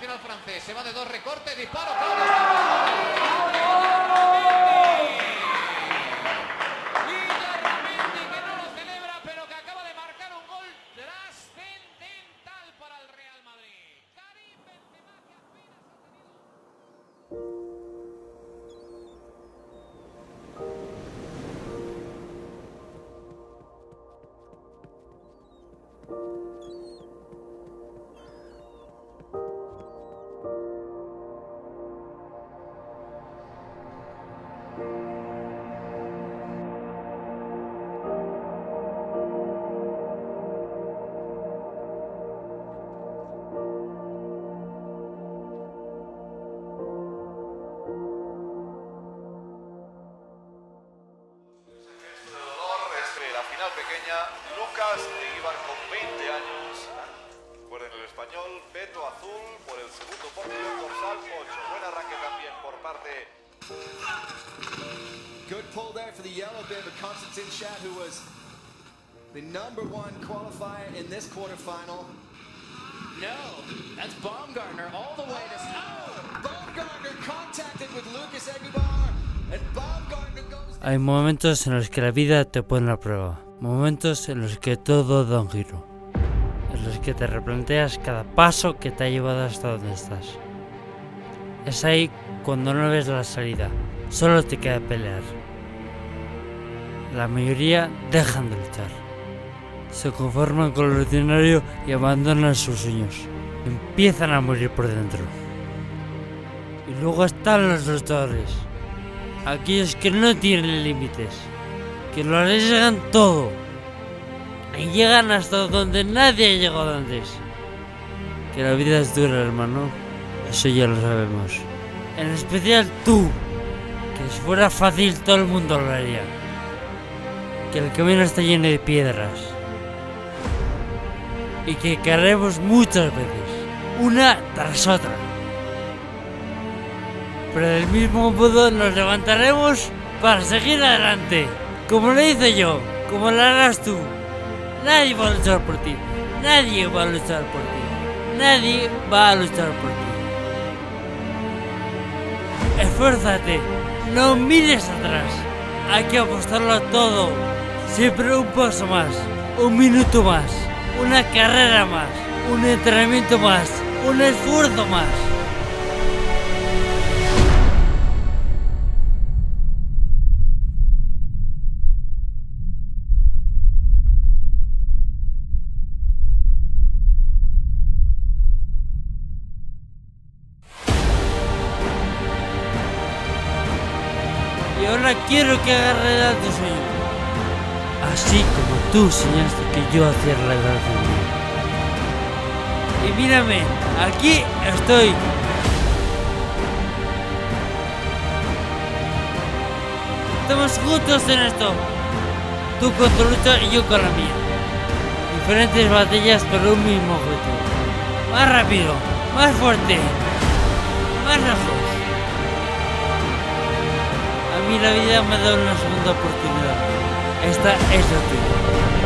internacional francés. Se va de dos recortes, disparo. Pequeña, Lucas e Ibar con 20 años. Recuerden el español, Beto Azul por el segundo pódio, dorsal 8. Buen arranque también por parte. Good pull there for the yellow bib of Konstantin Schad, who was the #1 qualifier in this quarterfinal. No, that's Baumgartner all the way to... Oh! Baumgartner contacted with Lucas Eguibar, and Baumgartner goes... Hay momentos en los que la vida te pone a prueba. Momentos en los que todo da un giro, en los que te replanteas cada paso que te ha llevado hasta donde estás. Es ahí cuando no ves la salida, solo te queda pelear. La mayoría dejan de luchar, se conforman con lo ordinario y abandonan sus sueños, empiezan a morir por dentro. Y luego están los luchadores, aquellos que no tienen límites, que lo arriesgan todo y llegan hasta donde nadie ha llegado antes. Que la vida es dura, hermano, eso ya lo sabemos. En especial tú, que si fuera fácil todo el mundo lo haría. Que el camino está lleno de piedras y que caeremos muchas veces, una tras otra. Pero del mismo modo nos levantaremos para seguir adelante. Como lo hice yo, como lo harás tú. Nadie va a luchar por ti. Nadie va a luchar por ti. Nadie va a luchar por ti. Esfuérzate. No mires atrás. Hay que apostarlo todo. Siempre un paso más. Un minuto más. Una carrera más. Un entrenamiento más. Un esfuerzo más. Y ahora quiero que hagas realidad tu sueño. Así como tú soñaste que yo hacía realidad el mío. Y mírame, aquí estoy. Estamos juntos en esto. Tú con tu lucha y yo con la mía. Diferentes batallas pero un mismo objetivo. Más rápido, más fuerte, más lejos. A mí la vida me da una segunda oportunidad. Esta es la tuya.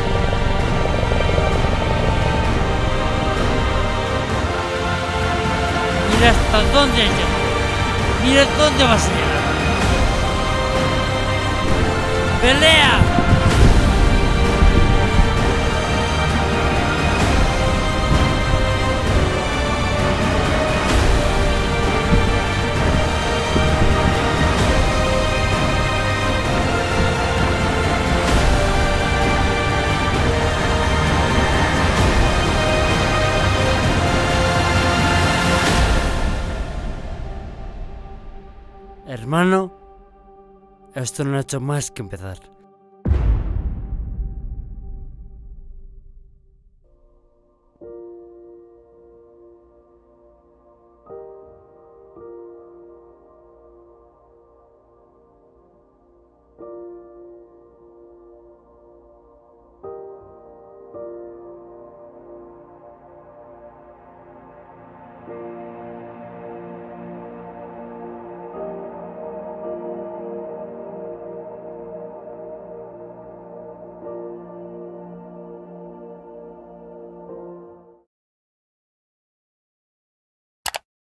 Mira hasta dónde has llegado. Mira dónde vas a llegar. ¡Pelea! Hermano, esto no ha hecho más que empezar.